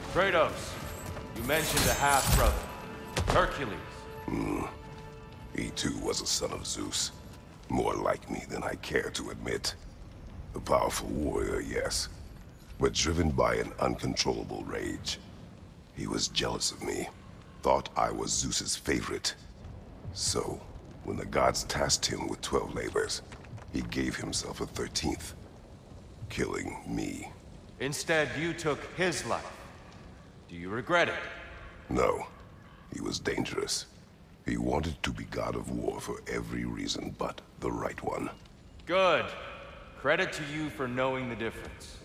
Kratos, you mentioned a half-brother, Hercules. He too was a son of Zeus. More like me than I care to admit. A powerful warrior, yes, but driven by an uncontrollable rage. He was jealous of me, thought I was Zeus's favorite. So, when the gods tasked him with 12 labors, he gave himself a 13th, killing me. Instead, you took his life. Do you regret it? No, he was dangerous. He wanted to be god of war for every reason but the right one. Good. Credit to you for knowing the difference.